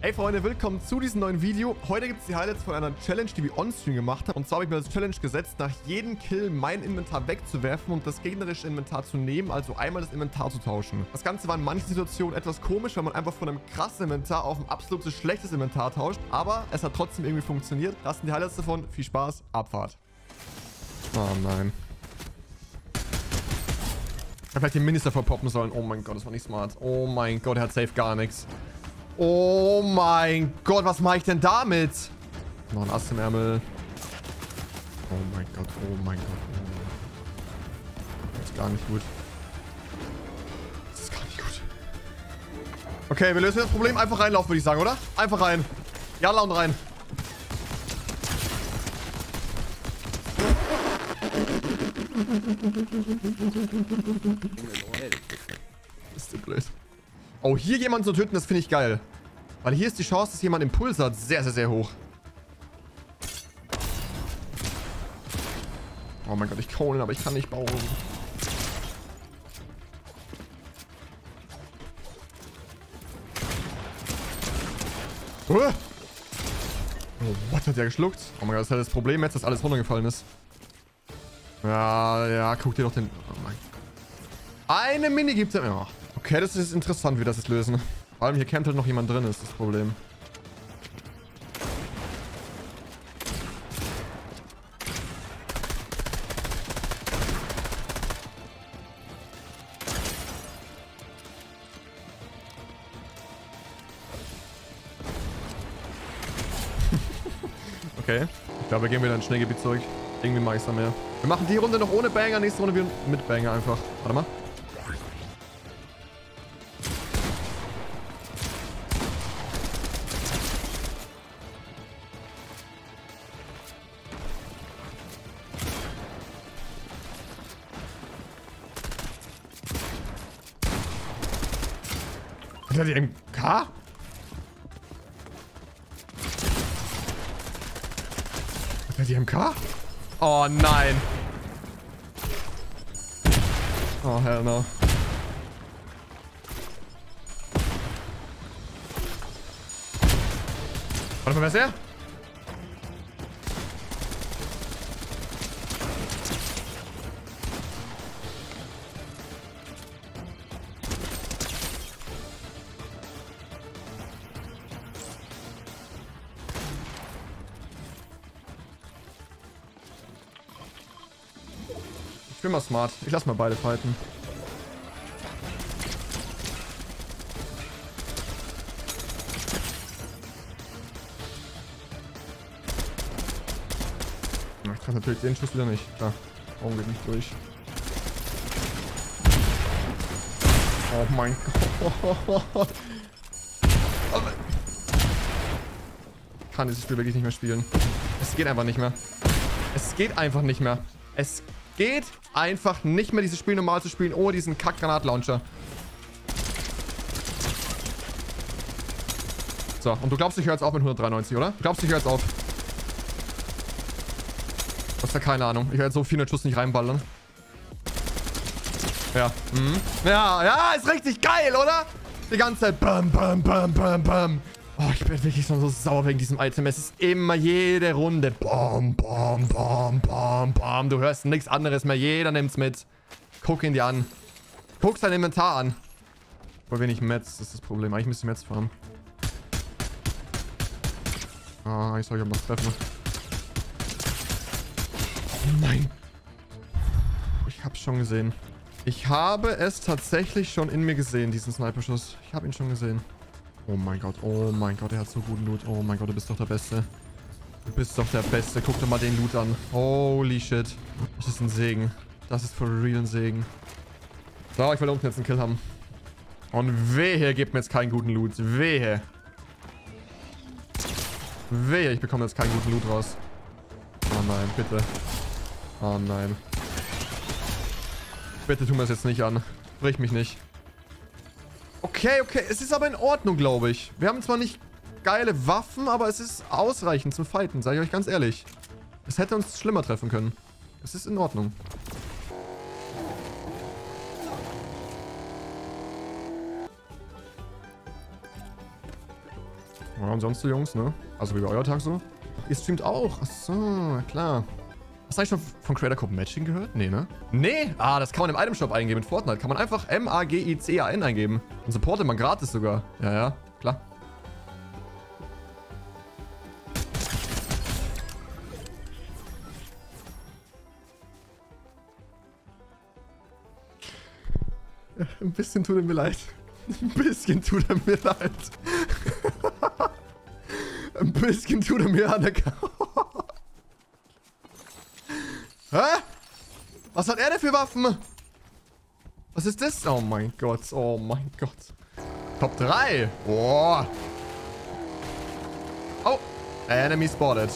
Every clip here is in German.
Hey Freunde, willkommen zu diesem neuen Video. Heute gibt es die Highlights von einer Challenge, die wir on-stream gemacht haben. Und zwar habe ich mir als Challenge gesetzt, nach jedem Kill mein Inventar wegzuwerfen und das gegnerische Inventar zu nehmen, also einmal das Inventar zu tauschen. Das Ganze war in manchen Situationen etwas komisch, weil man einfach von einem krassen Inventar auf ein absolutes schlechtes Inventar tauscht. Aber es hat trotzdem irgendwie funktioniert. Das sind die Highlights davon. Viel Spaß, Abfahrt. Oh nein. Ich hätte vielleicht den Minister verpoppen sollen. Oh mein Gott, das war nicht smart. Oh mein Gott, er hat safe gar nichts. Oh mein Gott, was mache ich denn damit? Noch ein Ast im Ärmel. Oh mein Gott, oh mein Gott. Das ist gar nicht gut. Das ist gar nicht gut. Okay, wir lösen das Problem. Einfach reinlaufen, würde ich sagen, oder? Einfach rein. Jalla und rein. Ist so blöd. Oh, hier jemanden zu töten, das finde ich geil. Weil hier ist die Chance, dass jemand Impuls hat, sehr, sehr, sehr hoch. Oh mein Gott, ich kann, aber ich kann nicht bauen. Oh, was hat der geschluckt? Oh mein Gott, das ist halt das Problem jetzt, dass alles runtergefallen ist. Ja, ja, guck dir doch den... Oh mein Gott. Eine Mini gibt es ja. Okay, das ist interessant, wie das ist lösen. Vor allem hier campt halt noch jemand drin, ist das Problem. Okay. Ich glaube, wir gehen wieder ins Schneegebiet zurück. Irgendwie mag ich es dann mehr. Wir machen die Runde noch ohne Banger, nächste Runde wieder mit Banger einfach. Warte mal. Hat er die MK? Hat er die MK? Oh nein. Oh hell no. Warte mal, wer ist der? Ich bin mal smart. Ich lass mal beide fighten. Ich treffe natürlich den Schuss wieder nicht. Da. Warum geht nicht durch? Oh mein Gott. Ich kann dieses Spiel wirklich nicht mehr spielen. Es geht einfach nicht mehr. Es geht einfach nicht mehr. Es geht einfach nicht mehr, dieses Spiel normal zu spielen, ohne diesen Kack-Granat-Launcher. So, und du glaubst, ich höre jetzt auf mit 193, oder? Du glaubst, ich höre jetzt auf. Du hast ja keine Ahnung. Ich werde so 400 Schuss nicht reinballern. Ja. Mhm. Ja, ist richtig geil, oder? Die ganze Zeit. Bam, bam, bam, bam, bam. Oh, ich bin wirklich so sauer wegen diesem Item. Es ist immer jede Runde. Bam, bam, bam, bam, bam. Du hörst nichts anderes mehr. Jeder nimmt's mit. Guck ihn dir an. Guck sein Inventar an. Voll wenig Metz, das ist das Problem. Eigentlich müsste ich Metz farmen. Ah, ich soll ja was treffen. Oh nein. Ich hab's schon gesehen. Ich habe es tatsächlich schon in mir gesehen, diesen Sniper-Schuss. Ich habe ihn schon gesehen. Oh mein Gott, er hat so guten Loot. Oh mein Gott, du bist doch der Beste. Du bist doch der Beste. Guck dir mal den Loot an. Holy shit. Das ist ein Segen. Das ist for real ein Segen. So, ich will unten jetzt einen Kill haben. Und wehe, gebt mir jetzt keinen guten Loot. Wehe. Wehe, ich bekomme jetzt keinen guten Loot raus. Oh nein, bitte. Oh nein. Bitte tu mir das jetzt nicht an. Brich mich nicht. Okay, okay. Es ist aber in Ordnung, glaube ich. Wir haben zwar nicht geile Waffen, aber es ist ausreichend zum Fighten, sage ich euch ganz ehrlich. Es hätte uns schlimmer treffen können. Es ist in Ordnung. Ja, und sonst so, Jungs, ne? Also wie bei euer Tag so. Ihr streamt auch. Achso, klar. Hast du eigentlich schon von Creator Code Matching gehört? Nee, ne? Nee! Ah, das kann man im Item Shop eingeben. In Fortnite kann man einfach MAGICAN eingeben. Und supportet man gratis sogar. Ja, ja, klar. Ein bisschen tut er mir leid. Ein bisschen tut er mir leid. Ein bisschen tut er mir an der Hä? Was hat er denn für Waffen? Was ist das? Oh mein Gott. Oh mein Gott. Top 3. Oh. Oh. Enemy spotted.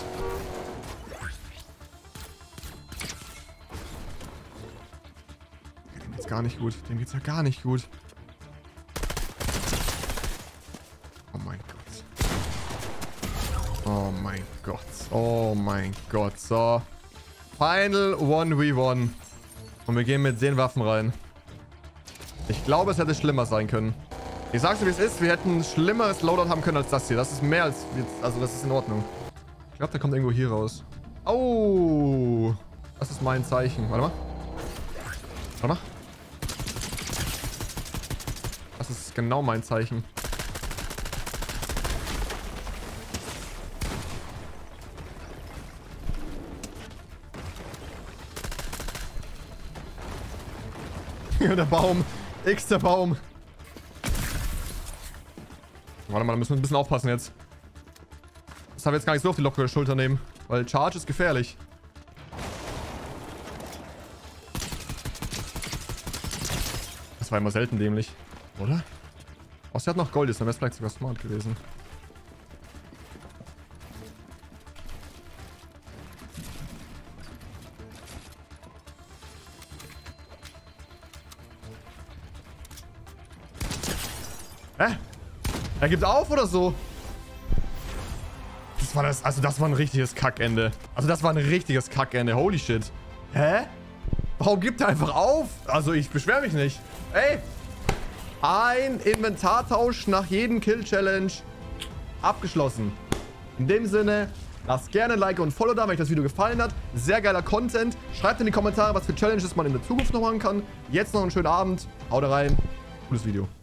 Dem geht's gar nicht gut. Dem geht's ja gar nicht gut. Oh mein Gott. Oh mein Gott. Oh mein Gott. So. Final 1v1. Und wir gehen mit den Waffen rein. Ich glaube, es hätte schlimmer sein können. Ich sag's dir, wie es ist. Wir hätten ein schlimmeres Loadout haben können als das hier. Das ist mehr als... Also, das ist in Ordnung. Ich glaube, der kommt irgendwo hier raus. Oh. Das ist mein Zeichen. Warte mal. Warte mal. Das ist genau mein Zeichen. Der Baum. X der Baum. Warte mal, da müssen wir ein bisschen aufpassen jetzt. Das haben wir jetzt gar nicht so auf die lockere Schulter nehmen. Weil Charge ist gefährlich. Das war immer selten dämlich. Oder? Außer er hat noch Gold, ist dann wäre es vielleicht sogar smart gewesen. Hä? Er gibt auf oder so? Das war das... Also das war ein richtiges Kackende. Also das war ein richtiges Kackende. Holy shit. Hä? Warum gibt er einfach auf? Also ich beschwere mich nicht. Ey! Ein Inventartausch nach jedem Kill-Challenge abgeschlossen. In dem Sinne, lasst gerne ein Like und ein Follow da, wenn euch das Video gefallen hat. Sehr geiler Content. Schreibt in die Kommentare, was für Challenges man in der Zukunft noch machen kann. Jetzt noch einen schönen Abend. Haut rein. Cooles Video.